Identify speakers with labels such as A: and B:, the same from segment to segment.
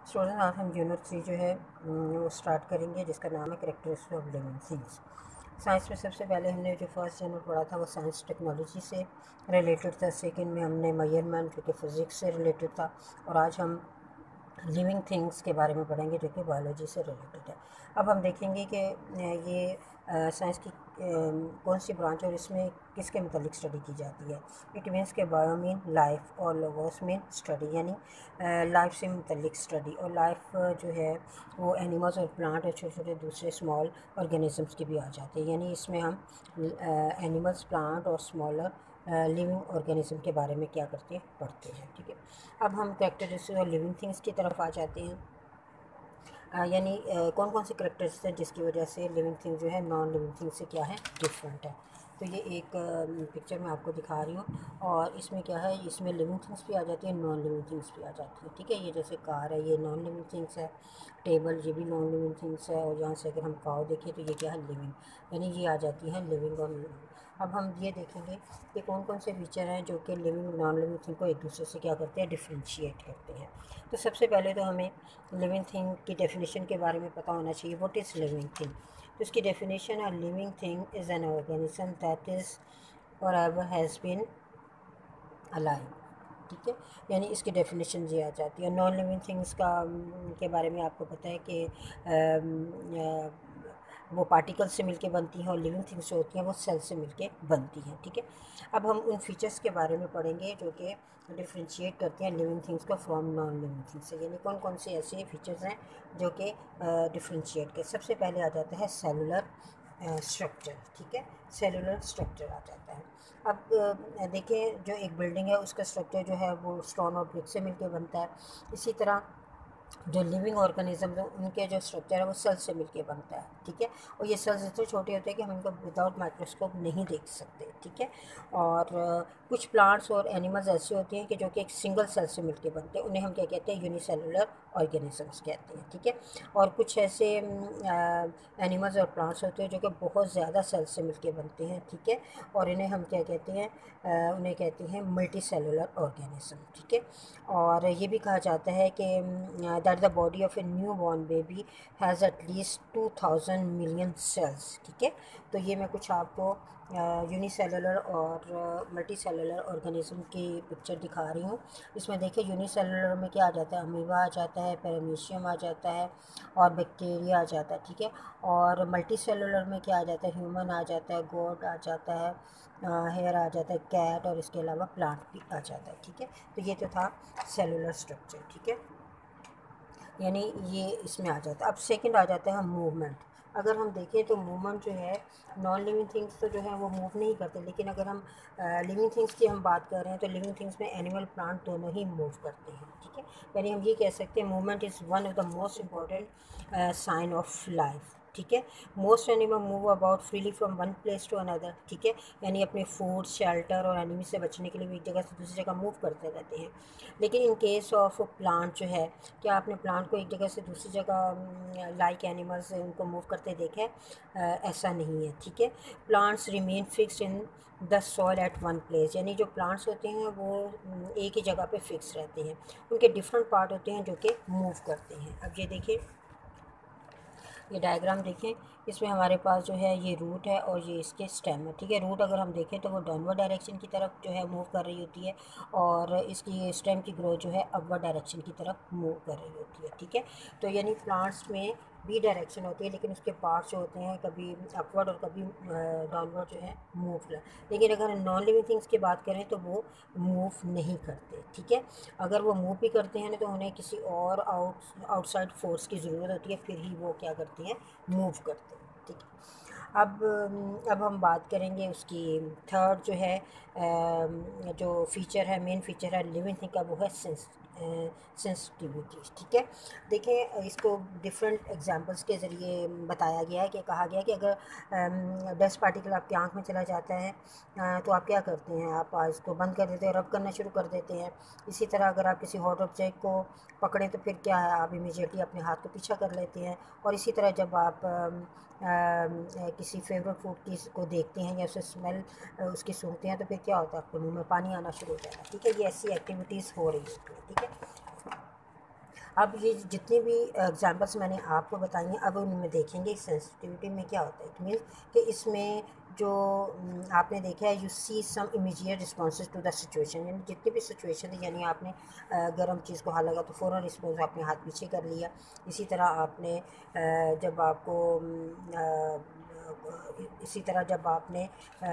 A: Student आज हम unit 3 जो है वो स्टार्ट करेंगे, जिसका नाम है characteristics of living things. Science में सबसे पहले हमने जो फर्स्ट यूनिट पढ़ा था वो साइंस टेक्नोलॉजी से रिलेटेड था। सेकंड में हमने मेजरमेंट जो कि फिज़िक्स से रिलेटेड था, और आज हम लिविंग थिंग्स के बारे में पढ़ेंगे जो कि बायोलॉजी से रिलेटेड है। अब हम देखेंगे कि ये साइंस की कौन सी ब्रांच है और इसमें किसके मतलब स्टडी की जाती है। इट मीन्स के बायो मीन लाइफ और लोगोस मीन स्टडी, यानी लाइफ से मतलब स्टडी। और लाइफ जो है वो एनिमल्स और प्लांट और छोटे छोटे दूसरे स्मॉल ऑर्गेनिजम्स के भी आ जाते हैं, यानी इसमें हम एनिमल्स, प्लांट और स्मॉलर लिविंग ऑर्गेनिज्म के बारे में क्या करते हैं, पढ़ते हैं। ठीक है, अब हम कैरेक्टरिस्टिक्स और लिविंग थिंग्स की तरफ आ जाते हैं। यानी कौन कौन से करेक्टर्स हैं जिसकी वजह से लिविंग थिंग जो है नॉन लिविंग थिंग से क्या है, डिफरेंट है। तो ये एक पिक्चर मैं आपको दिखा रही हूँ, और इसमें क्या है, इसमें लिविंग थिंग्स भी आ जाती है, नॉन लिविंग थिंग्स भी आ जाती है। ठीक है, ये जैसे कार है, ये नॉन लिविंग थिंग्स है। टेबल, ये भी नॉन लिविंग थिंग्स है। और यहाँ से अगर हम काव देखें तो ये क्या है, लिविंग, यानी ये आ जाती है लिविंग और नॉन। अब हम ये देखेंगे कि कौन कौन से फीचर हैं जो कि लिविंग नॉन लिविंग थिंग को एक दूसरे से क्या करते हैं, डिफ्रेंशिएट करते हैं। तो सबसे पहले तो हमें लिविंग थिंग की डेफिनेशन के बारे में पता होना चाहिए। What is living thing? तो इसकी डेफिनेशन है, living thing is an organism that is or ever has been alive. ठीक है, यानी इसकी डेफिनेशन ये आ जाती है। नॉन लिविंग थिंग्स का के बारे में आपको पता है कि वो पार्टिकल्स से मिलके बनती हैं, और लिविंग थिंग्स जो होती हैं वो सेल से मिलके बनती हैं। ठीक है, अब हम उन फीचर्स के बारे में पढ़ेंगे जो कि डिफ्रेंशिएट करते हैं लिविंग थिंग्स को फ्रॉम नॉन लिविंग थिंग्स से, यानी कौन कौन से ऐसे फीचर्स हैं जो कि डिफ्रेंशिएट के। सबसे पहले आ जाता है सेलुलर स्ट्रक्चर। ठीक है, सेलुलर स्ट्रक्चर आ जाता है। अब देखें, जो एक बिल्डिंग है उसका स्ट्रक्चर जो है वो स्टोन और ब्रिक से मिलकर बनता है। इसी तरह जो लिविंग ऑर्गेनिज्म है उनके जो स्ट्रक्चर है वो सेल से मिलके बनता है। ठीक है, और ये सेल्स इतने छोटे होते हैं कि हम इनको विदाउट माइक्रोस्कोप नहीं देख सकते। ठीक है, और कुछ प्लांट्स और एनिमल्स ऐसे होते हैं कि जो कि एक सिंगल सेल से मिलके बनते हैं, उन्हें हम क्या कहते हैं, यूनिसेलुलर ऑर्गेनिजम्स कहते हैं। ठीक है, और कुछ ऐसे एनिमल्स और प्लांट्स होते हैं जो कि बहुत ज़्यादा सेल से मिलके बनते हैं। ठीक है, और इन्हें हम क्या कहते हैं, उन्हें कहते हैं मल्टी सेलुलर ऑर्गेनिज्म। ठीक है, और ये भी कहा जाता है कि that the body of a new born baby has at least 2000 million cells. ठीक है, तो ये मैं कुछ आपको यूनिसेलुलर और मल्टी सेलुलर ऑर्गेनिज्म की पिक्चर दिखा रही हूँ। इसमें देखिए, यूनिसेलुलर में क्या आ जाता है, अमीबा आ जाता है, पैरामीशियम आ जाता है, और बैक्टीरिया आ जाता है। ठीक है, और मल्टी सेलुलर में क्या आ जाता है, ह्यूमन आ जाता है, गोट आ जाता है, हेयर आ जाता है, कैट, और इसके अलावा प्लांट भी आ जाता है। ठीक है, तो ये तो था सेलुलर स्ट्रक्चर। ठीक है, यानी ये इसमें आ जाता है। अब सेकंड आ जाता है मूवमेंट। अगर हम देखें तो मूवमेंट जो है, नॉन लिविंग थिंग्स तो जो है वो मूव नहीं करते, लेकिन अगर हम लिविंग थिंग्स की हम बात कर रहे हैं तो लिविंग थिंग्स में एनिमल, प्लांट दोनों ही मूव करते हैं। ठीक है, यानी हम ये कह सकते हैं movement is one of the most important sign of life. ठीक है, most animal move about freely from one place to another. ठीक है, यानी अपने फूड, शेल्टर और एनिमी से बचने के लिए भी एक जगह से दूसरी जगह मूव करते रहते हैं। लेकिन इन केस ऑफ प्लांट जो है, क्या आपने प्लांट को एक जगह से दूसरी जगह लाइक एनिमल्स उनको मूव करते देखे? ऐसा नहीं है। ठीक है, plants remain fixed in the soil at one place, यानी जो प्लांट्स होते हैं वो एक ही जगह पे फिक्स रहते हैं। उनके डिफरेंट पार्ट होते हैं जो कि मूव करते हैं। अब ये देखिए, ये डायग्राम देखें, इसमें हमारे पास जो है ये रूट है और ये इसके स्टेम है। ठीक है, रूट अगर हम देखें तो वो डाउनवर्ड डायरेक्शन की तरफ जो है मूव कर रही होती है, और इसकी स्टेम की ग्रोथ जो है अपवर्ड डायरेक्शन की तरफ मूव कर रही होती है। ठीक है, तो यानी प्लांट्स में भी डायरेक्शन होती है, लेकिन उसके पार्ट्स जो होते हैं कभी अपवर्ड और कभी डाउनवर्ड जो है मूव कर। लेकिन अगर नॉन लिविंग थिंग्स की बात करें तो वो मूव नहीं करते। ठीक है, अगर वो मूव भी करते हैं ना तो उन्हें किसी और आउटसाइड फोर्स की ज़रूरत होती है, फिर ही वो क्या करते हैं, मूव करते हैं। ठीक है, अब हम बात करेंगे उसकी थर्ड जो है जो फीचर है, मेन फीचर है लिविंग थिंग का, वो है सेंसिटिविटी। ठीक है, देखें, इसको डिफरेंट एग्जांपल्स के ज़रिए बताया गया है कि कहा गया है कि अगर डस्ट पार्टिकल आपकी आंख में चला जाता है तो आप क्या करते हैं, आप इसको बंद कर देते हैं, रब करना शुरू कर देते हैं। इसी तरह अगर आप किसी हॉट ऑब्जेक्ट को पकड़ें तो फिर क्या है, आप इमीडिएटली अपने हाथ को पीछा कर लेते हैं। और इसी तरह जब आप किसी फेवरेट फूड की को देखते हैं या उसे स्मेल उसकी सूंघते हैं तो फिर क्या होता है, आपके मुंह में पानी आना शुरू हो जाएगा। ठीक है, ये ऐसी एक्टिविटीज़ हो रही होती है। ठीक है, अब ये जितने भी एग्जांपल्स मैंने आपको बताई हैं, अब उनमें देखेंगे सेंसिटिविटी में क्या होता है। इट मीन्स कि इसमें जो आपने देखा है, you see some immediate responses to the situation, यानी जितनी भी सिचुएशन थी, यानी आपने गर्म चीज़ को हाथ लगा तो फ़ौरन रिस्पॉन्स आपने हाथ पीछे कर लिया। इसी तरह आपने जब आपको इसी तरह जब आपने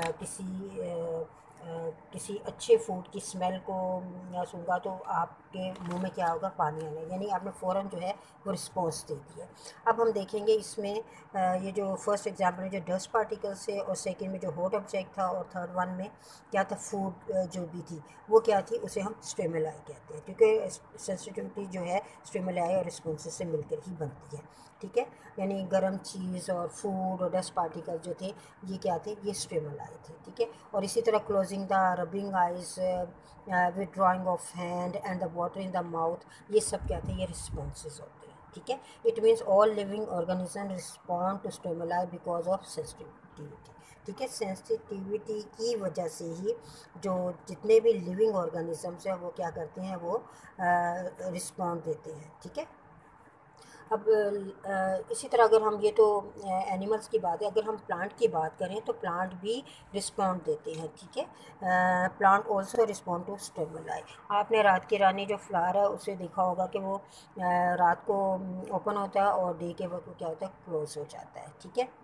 A: किसी अच्छे फूड की स्मेल को सूंघा तो आपके मुंह में क्या होगा, पानी आना, यानी आपने फ़ौरन जो है वो रिस्पॉन्स दे दिया। अब हम देखेंगे इसमें ये जो फर्स्ट एग्जांपल में जो डस्ट पार्टिकल्स है, और सेकंड में जो हॉट ऑब्जेक्ट था, और थर्ड वन में क्या था, फूड जो भी थी वो क्या थी, उसे हम स्टिमुलाई कहते हैं, क्योंकि सेंसिटिविटी जो है स्टिमुलाई और रिस्पॉन्सेस से मिलकर ही बनती है। ठीक है, यानी गर्म चीज़ और फूड और डस्ट पार्टिकल जो थे, ये क्या थे, ये स्टिमुलाई थे। ठीक है, और इसी तरह closing the rubbing eyes, withdrawing of hand and the water in the mouth, ये सब क्या थे, ये रिस्पॉन्सेज होते हैं। ठीक है, it means all living organism respond to stimuli because of sensitivity. ठीक है, सेंसिटिविटी की वजह से ही जो जितने भी लिविंग ऑर्गेनिजम्स हैं वो क्या करते हैं, वो रिस्पॉन्ड देते हैं। ठीक है, अब इसी तरह अगर हम, ये तो एनिमल्स की बात है, अगर हम प्लांट की बात करें तो प्लांट भी रिस्पॉन्ड देते हैं। ठीक है, plant also respond to stimuli. आपने रात की रानी जो फ्लावर है उसे देखा होगा कि वो रात को ओपन होता है और डे के वक्त वो क्या होता है, क्लोज हो जाता है। ठीक है,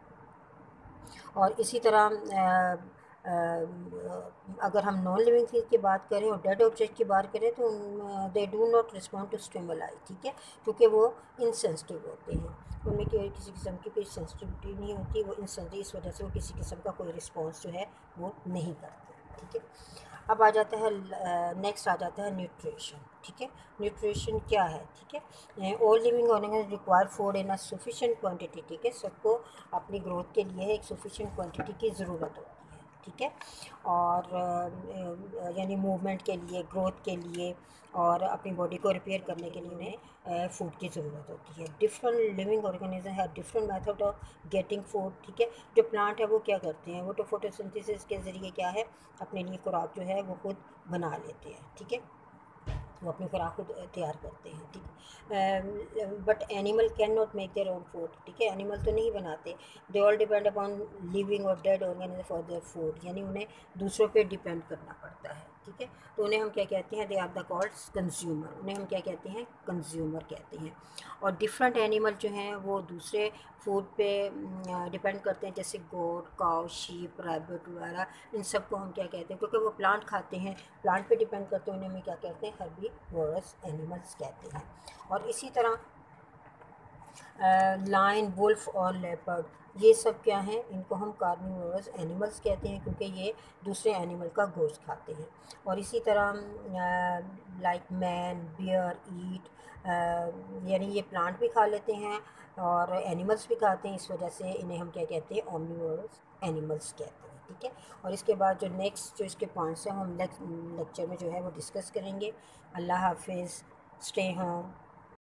A: और इसी तरह अगर हम नॉन लिविंग थिंग की बात करें और डेड ऑब्जेक्ट की बात करें तो they do not respond to stimuli. ठीक है, क्योंकि वो इनसेंसिटिव होते हैं, उनमें किसी किस्म की कोई सेंसिटिविटी नहीं होती, वो इनसेंसिटिव, इस वजह से वो किसी किस्म का कोई रिस्पॉन्स जो है वो नहीं करते। ठीक है, अब आ जाता है नेक्स्ट आ जाता है न्यूट्रिशन। ठीक है, न्यूट्रिशन क्या है। ठीक है, all living organism require food in a sufficient quantity. ठीक है, सबको अपनी ग्रोथ के लिए एक सफिशिएंट क्वांटिटी की ज़रूरत होती है। ठीक है, और यानी मूवमेंट के लिए, ग्रोथ के लिए और अपनी बॉडी को रिपेयर करने के लिए उन्हें फूड की ज़रूरत होती है। डिफरेंट लिविंग ऑर्गेनिज्म है different method of getting food. ठीक है, जो प्लांट है वो क्या करते हैं, वो तो फोटोसिंथेसिस के ज़रिए क्या है, अपने लिए खुराक जो है वो खुद बना लेते हैं। ठीक है, वो अपनी खुराक खुद तैयार करते हैं। ठीक है, but animal can not make their own food. ठीक है, एनिमल तो नहीं बनाते, they all depend upon living और dead organism for their food, यानी उन्हें दूसरों पे डिपेंड करना पड़ता है। ठीक है, तो उन्हें हम क्या कहते हैं, they are the called consumer, उन्हें हम क्या कहते हैं, कंज्यूमर कहते हैं। और डिफरेंट एनिमल जो हैं वो दूसरे फूड पे डिपेंड करते हैं, जैसे गोट, काउ, शीप, रैबिट वगैरह, इन सब को हम क्या कहते हैं, क्योंकि वो प्लांट खाते हैं, प्लांट पे डिपेंड करते हैं, उन्हें हम क्या कहते हैं, हर्बीवोरस एनिमल्स कहते हैं। और इसी तरह लाइन, वुल्फ और लेपर्ड, ये सब क्या हैं, इनको हम कार्निवोरस एनिमल्स कहते हैं, क्योंकि ये दूसरे एनिमल का गोश्त खाते हैं। और इसी तरह लाइक मैन, बियर ईट, यानी ये प्लांट भी खा लेते हैं और एनिमल्स भी खाते हैं, इस वजह से इन्हें हम क्या कहते हैं, ओमनिवोरस एनिमल्स कहते हैं। ठीक है, और इसके बाद जो नेक्स्ट जो इसके पॉइंट्स हैं हम नेक्स्ट लेक्चर में जो है वो डिस्कस करेंगे। अल्लाह हाफिज़, स्टे होम।